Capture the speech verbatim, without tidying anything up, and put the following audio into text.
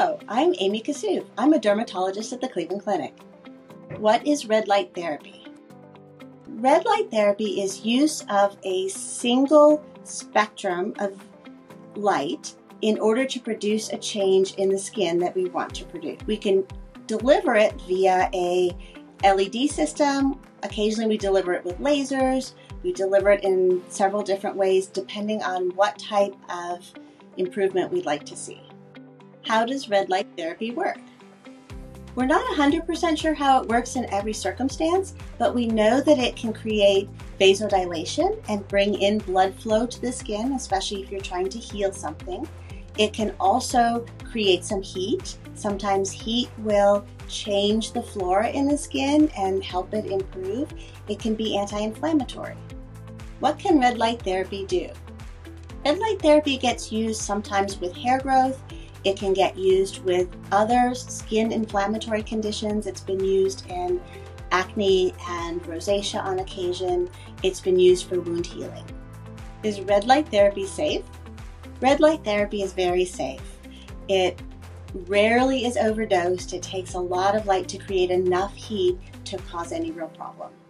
Hello, I'm Amy Kassouf. I'm a dermatologist at the Cleveland Clinic. What is red light therapy? Red light therapy is use of a single spectrum of light in order to produce a change in the skin that we want to produce. We can deliver it via a L E D system. Occasionally we deliver it with lasers. We deliver it in several different ways depending on what type of improvement we'd like to see. How does red light therapy work? We're not one hundred percent sure how it works in every circumstance, but we know that it can create vasodilation and bring in blood flow to the skin, especially if you're trying to heal something. It can also create some heat. Sometimes heat will change the flora in the skin and help it improve. It can be anti-inflammatory. What can red light therapy do? Red light therapy gets used sometimes with hair growth. It can get used with other skin inflammatory conditions. It's been used in acne and rosacea on occasion. It's been used for wound healing. Is red light therapy safe? Red light therapy is very safe. It rarely is overdosed. It takes a lot of light to create enough heat to cause any real problem.